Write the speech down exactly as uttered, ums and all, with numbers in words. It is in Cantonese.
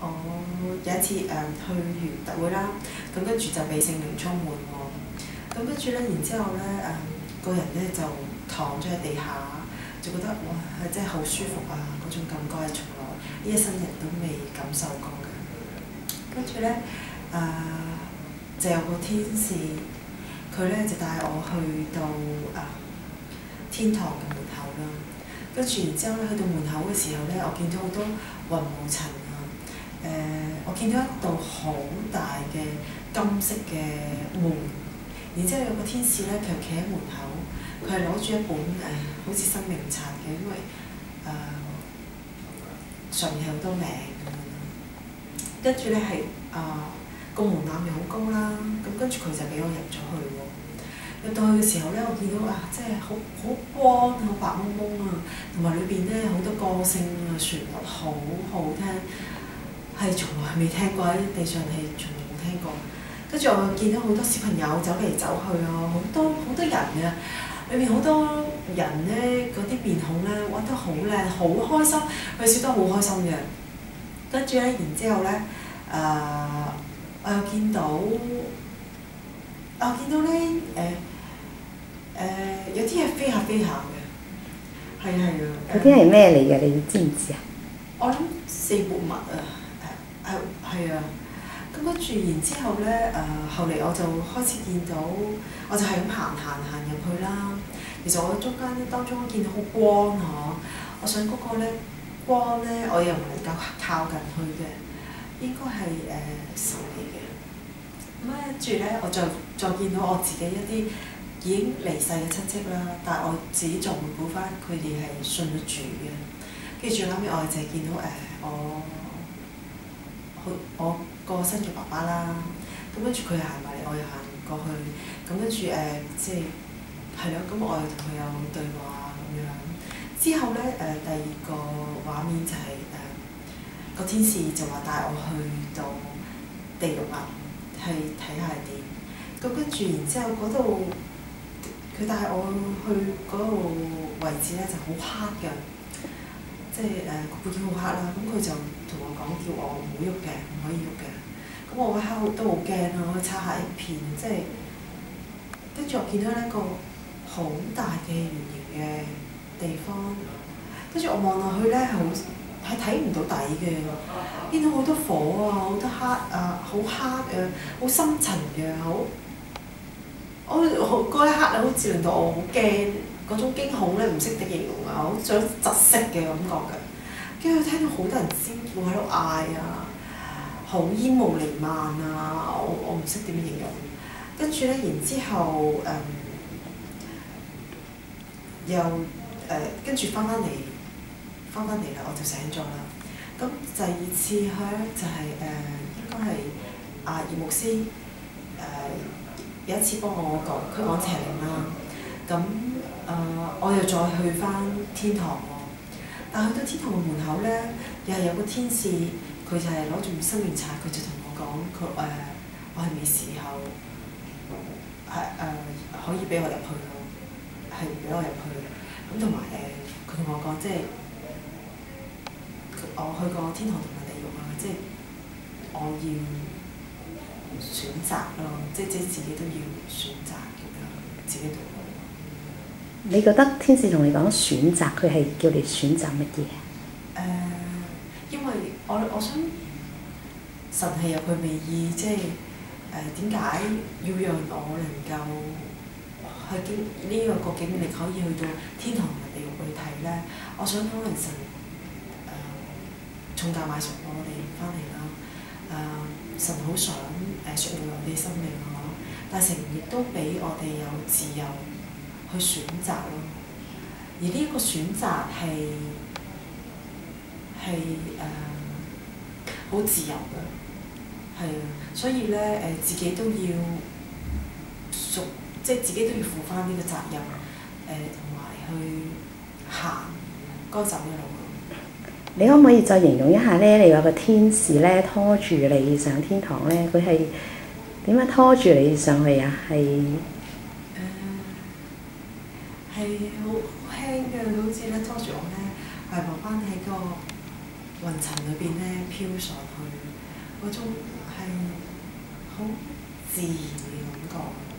我有一次誒、呃、去完特會啦，咁跟住就被聖靈充滿喎。咁跟住咧，然之後咧誒、呃、個人咧就躺咗喺地下，就覺得哇係真係好舒服啊！嗰種感覺係從來呢一生人都未感受過嘅。跟住咧誒就有個天使，佢咧就帶我去到誒、呃、天堂嘅門口啦。跟住然之後咧，去到門口嘅時候咧，我見到好多雲霧塵啊！誒、呃，我見到一道好大嘅金色嘅門，然之後有個天使咧，佢企喺門口，佢係攞住一本誒、呃、好似生命冊嘅，因為誒、呃、上面係好多名咁樣。跟住咧係啊個門檻又好高啦，咁跟住佢就俾我入咗去喎。入到去嘅時候咧，我見到啊，真係好好光，好白蒙蒙啊，同埋裏邊咧好多歌聲啊，旋律好好聽，係從來未聽過，喺地上係從來冇聽過。跟住我見到好多小朋友走嚟走去啊，好多好多人啊，裏面好多人咧，嗰啲面孔咧，畫得好靚，好開心，佢笑得好開心嘅。跟住咧，然之後咧，誒、呃，我又見到，我見到咧，誒、呃。誒、呃、有啲係飛下飛下嘅，係啊係啊。 嗰啲係咩嚟嘅？你知唔知啊？ 我諗四活物啊，誒係係啊。咁跟住然之後咧，誒、呃、後嚟我就開始見到，我就係咁行行行入去啦。其實我中間當中見到好光嗬，我想嗰個咧光咧，我又唔能夠靠近佢嘅，應該係誒神嚟嘅。咁跟住咧，我就再見到我自己一啲已經離世嘅親戚啦，但係我自己仲回顧翻佢哋係信咗主嘅。跟住最後尾我就係見到誒、呃、我，我我過身嘅爸爸啦。咁跟住佢行埋嚟，我又行過去。咁跟住誒即係係咯，咁我又同佢有對話咁樣。之後咧誒、呃、第二個畫面就係誒個天使就話帶我去到地獄啦，係睇下點。咁跟住然之後嗰度。佢帶我去嗰個位置咧就好黑嘅，即係誒個背景好黑啦。咁佢就同我講叫我唔好喐嘅，唔可以喐嘅。咁我嗰刻都好驚啊！我去擦下一片，即係跟住我見到一個好大嘅圓形嘅地方，跟住我望落去咧係好係睇唔到底嘅，見到好多火啊，好多黑啊，好黑啊，好深層嘅，好。我好嗰一刻啊，好似令到我好驚，嗰種驚恐咧唔識得形容啊，好想窒息嘅感覺嘅。跟住聽到好多人尖叫喺度嗌啊，好煙霧瀰漫啊，我我唔識點形容。跟住咧，然之後誒、嗯、又誒跟住翻返嚟，翻返嚟啦，我就醒咗啦。咁第二次去咧就係、是、誒、呃、應該係阿葉牧師誒。呃有一次幫我講，佢講邪靈啦，咁誒、呃、我又再去翻天堂喎。但去到天堂嘅門口咧，又係有個天使，佢就係攞住生命冊，佢就同我講，佢誒、呃、我係未時候係誒、呃、可以俾我入去咯，係唔俾我入去。咁同埋誒，佢同我講，即係我去過天堂同埋地獄啊，即係我要選擇咯，即即自己都要選擇咁樣，自己度過。 你覺得天使同你講選擇，佢係叫你選擇乜嘢？誒、 呃，因為我我想神係有佢美意，即係誒點解要讓我能夠去經呢一個經歷可以去到天堂同埋地獄去睇咧？我想可能神誒重價買贖我哋翻嚟啦，誒、呃、神好想誒贖回我哋生命啊，但係神亦都俾我哋有自由去選擇咯。而呢一個選擇係係誒好自由嘅，係啊，所以咧誒、呃、自己都要屬，即係自己都要負翻呢個責任，誒同埋去行該走嘅路。 你可唔可以再形容一下咧？你話個天使咧拖住你上天堂咧，佢係點樣拖住你上去啊？係誒係好輕嘅，好似咧拖住我咧，係望翻喺個雲層裏邊咧飄上去，嗰種係好自然嘅感覺。